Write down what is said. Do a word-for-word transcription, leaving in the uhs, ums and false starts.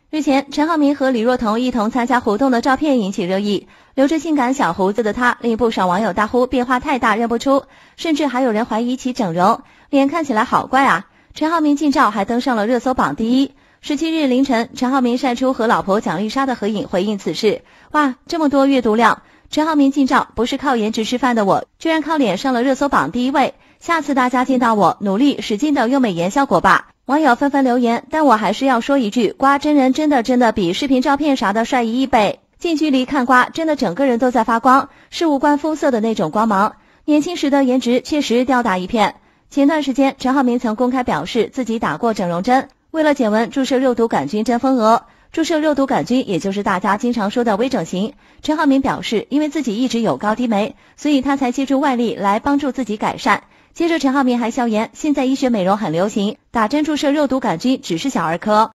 日前，陈浩民和李若彤一同参加活动的照片引起热议，留着性感小胡子的他令不少网友大呼变化太大认不出，甚至还有人怀疑其整容，脸看起来好怪啊。陈浩民近照还登上了热搜榜第一。十七日凌晨，陈浩民晒出和老婆蒋丽莎的合影回应此事，哇，这么多阅读量！陈浩民近照，不是靠颜值吃饭的我，居然靠脸上了热搜榜第一位。下次大家见到我，努力使劲的用美颜效果吧。网友纷纷留言，但我还是要说一句，瓜真人真的真的比视频照片啥的帅一亿倍。近距离看瓜，真的整个人都在发光，是无关肤色的那种光芒。年轻时的颜值确实吊打一片。前段时间，陈浩民曾公开表示自己打过整容针，为了减纹注射肉毒杆菌增丰额。注射肉毒杆菌也就是大家经常说的微整形。陈浩民表示，因为自己一直有高低眉，所以他才借助外力来帮助自己改善。接着陈浩民还笑言，现在医学美容很流行，打针注射肉毒杆菌只是小儿科。